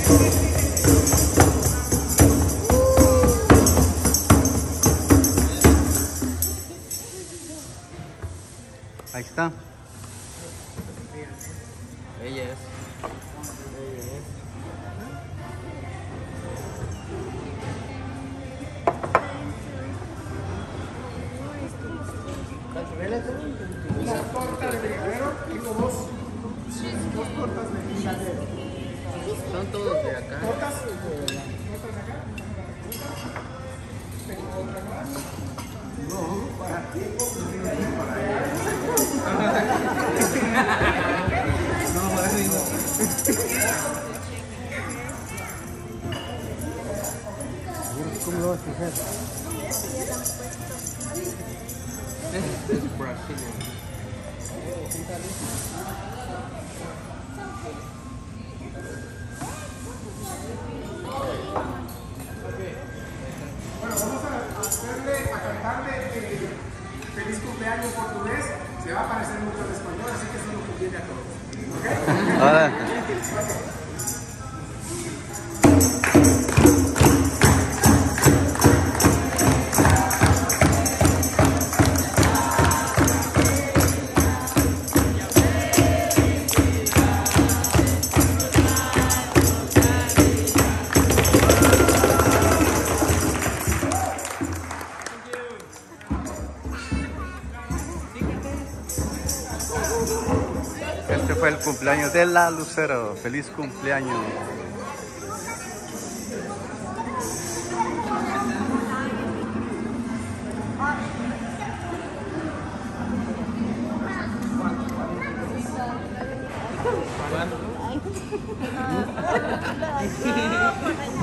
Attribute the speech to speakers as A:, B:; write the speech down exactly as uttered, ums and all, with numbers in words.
A: Ahí está.
B: Ella es.
C: Una torta de guerrero y dos, dos tortas de milanero.
B: Son todos de acá.
C: ¿Tortas? ¿Tortas de acá? ¿Tengo otra más? No, para ti.
B: No, para eso no.
A: ¿Cómo lo vas a hacer?
B: Este es brasileño.
C: Bueno, vamos a hacerle, a cantarle eh, feliz cumpleaños en portugués. Se va a parecer mucho al español, así que eso nos conviene a todos. ¿Ok?
A: Ahora. Este fue el cumpleaños de la Lucero. Feliz cumpleaños.
D: Ay.